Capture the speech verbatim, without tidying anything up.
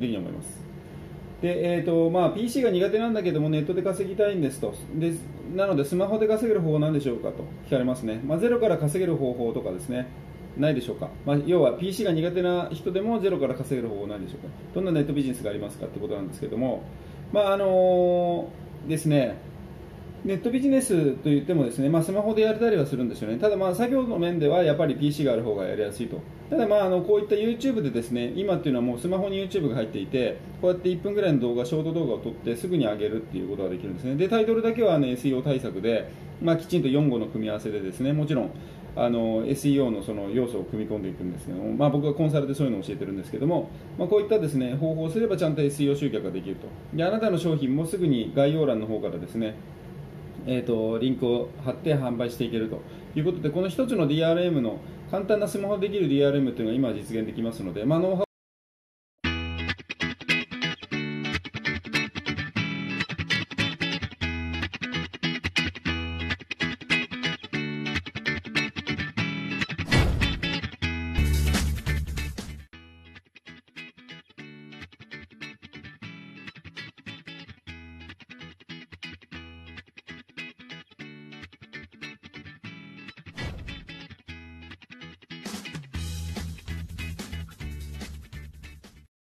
うに思います。で、えーとまあ、ピーシー が苦手なんだけどもネットで稼ぎたいんですと。でなのでスマホで稼げる方法は何でしょうかと聞かれますね。まあ、ゼロから稼げる方法とかですね、ないでしょうか。まあ、要は ピーシー が苦手な人でもゼロから稼げる方法ないでしょうか。どんなネットビジネスがありますかってことなんですけども、まああのー、ですね、ネットビジネスといってもですね、まあ、スマホでやれたりはするんですよね。ただまあ作業の面ではやっぱり ピーシー がある方がやりやすいと。ただまああのこういった YouTube でですね、今っていうのはもうスマホに YouTube が入っていて、こうやっていっぷんぐらいの動画、ショート動画を撮ってすぐに上げるっていうことができるんですね。で、タイトルだけは、ね、エスイーオー 対策で、まあ、きちんとよん語の組み合わせでですね、もちろんあの エスイーオー のその要素を組み込んでいくんですけども、まあ、僕はコンサルでそういうのを教えてるんですけども、まあ、こういったですね方法をすればちゃんと エスイーオー 集客ができると。で、あなたの商品もすぐに概要欄の方からですね、えーと、リンクを貼って販売していけるということで、この一つの ディーアールエム の簡単なスマホでできる ディーアールエム というのが今は実現できますので、まあ、ノウハウ